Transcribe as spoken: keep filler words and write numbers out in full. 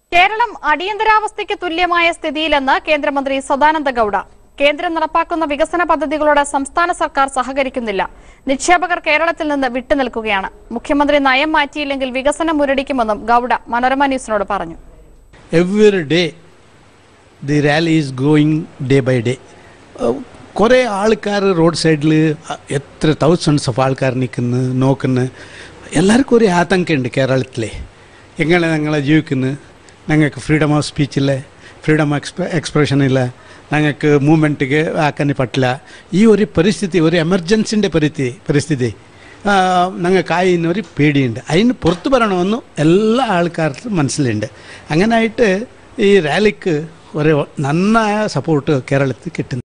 കേരളം അടിയന്തരാവസ്ഥയ്ക്ക് തുല്യമായ സ്ഥിതിയിലെന്ന് കേന്ദ്രമന്ത്രി സദാനന്ദ ഗൌഡ. കേന്ദ്രം നടപ്പാക്കുന്ന വികസന പദ്ധതികളോട് സംസ്ഥാന സർക്കാർ സഹകരിക്കുന്നില്ല. നിക്ഷേപകർ കേരളത്തിൽ നിന്ന് വിട്ടുനിൽക്കുകയാണ്. മുഖ്യമന്ത്രി നയം മാറ്റിയില്ലെങ്കിൽ വികസനം മുരടിക്കുമെന്നും ഗൌഡ മനോരമ ന്യൂസിനോട് പറഞ്ഞു. Every day the rally is growing day by day. കുറേ ആൾക്കാർ റോഡ് സൈഡിൽ എത്ര തൗസൻഡ്സ് ഓഫ് ആൾക്കാർ നിൽക്കുന്നു നോക്കുന്നു. എല്ലാവർക്കും ഒരു ആതങ്കമുണ്ട് കേരളത്തിലെ. എങ്ങനെ ഞങ്ങളെ ജീവിക്കുന്നു, ഞങ്ങൾക്ക് ഫ്രീഡം ഓഫ് സ്പീച്ചില്ല, ഫ്രീഡം എക്സ്പ്ര എക്സ്പ്രഷൻ ഇല്ല, ഞങ്ങൾക്ക് മൂവ്മെൻറ്റിಗೆ ആക്കാൻ പറ്റില്ല. ഈ ഒരു പരിസ്ഥിതി, ഒരു എമർജൻസിൻ്റെ പരിസ്ഥിതി പരിസ്ഥിതി ഞങ്ങൾക്കായിന്നൊരു പേടിയുണ്ട്. അതിന് പുറത്തു വരണമെന്നും എല്ലാ ആൾക്കാർക്കും മനസ്സിലുണ്ട്. അങ്ങനായിട്ട് ഈ റാലിക്ക് ഒരു നന്നായ സപ്പോർട്ട് കേരളത്തിൽ കിട്ടുന്നു.